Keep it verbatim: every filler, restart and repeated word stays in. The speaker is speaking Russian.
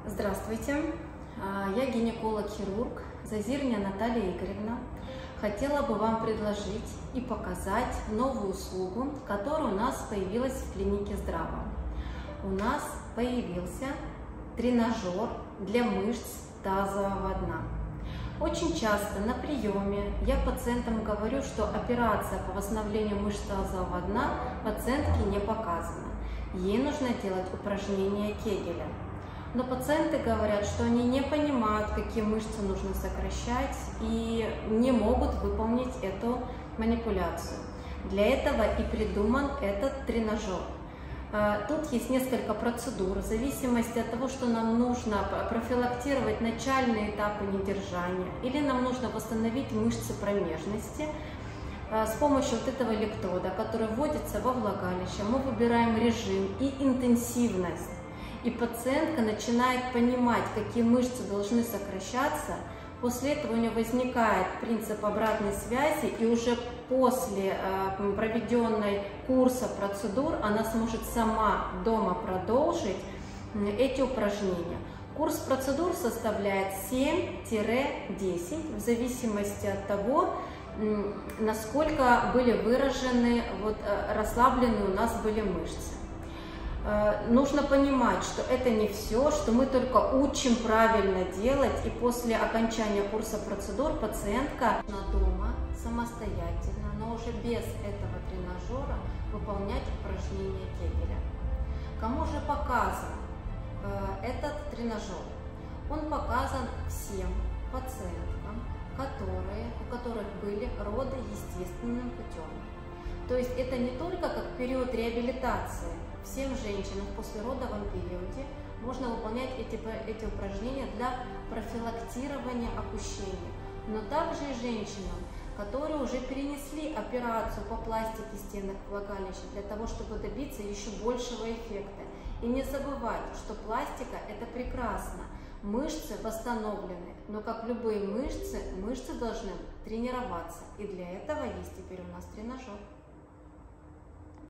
Здравствуйте, я гинеколог-хирург Зазирня Наталья Игоревна. Хотела бы вам предложить и показать новую услугу, которая у нас появилась в клинике Здрава. У нас появился тренажер для мышц тазового дна. Очень часто на приеме я пациентам говорю, что операция по восстановлению мышц тазового дна пациентке не показана. Ей нужно делать упражнения Кегеля. Но пациенты говорят, что они не понимают, какие мышцы нужно сокращать, и не могут выполнить эту манипуляцию. Для этого и придуман этот тренажер. Тут есть несколько процедур, в зависимости от того, что нам нужно профилактировать начальные этапы недержания, или нам нужно восстановить мышцы промежности. С помощью вот этого электрода, который вводится во влагалище, мы выбираем режим и интенсивность. И пациентка начинает понимать, какие мышцы должны сокращаться. После этого у нее возникает принцип обратной связи, и уже после э, проведенной курса процедур она сможет сама дома продолжить эти упражнения. Курс процедур составляет семь-десять, в зависимости от того, насколько были выражены, вот, расслаблены у нас были мышцы. Нужно понимать, что это не все, что мы только учим правильно делать, и после окончания курса процедур пациентка на дома самостоятельно, но уже без этого тренажера выполнять упражнения Кегеля. Кому же показан э, этот тренажер? Он показан всем пациенткам, которые, у которых были роды естественным путем. То есть это не только как период реабилитации. Всем женщинам в послеродовом периоде можно выполнять эти, эти упражнения для профилактирования опущения. Но также и женщинам, которые уже перенесли операцию по пластике стенок влагалища для того, чтобы добиться еще большего эффекта. И не забывать, что пластика – это прекрасно. Мышцы восстановлены, но как любые мышцы, мышцы должны тренироваться. И для этого есть теперь у нас тренажер.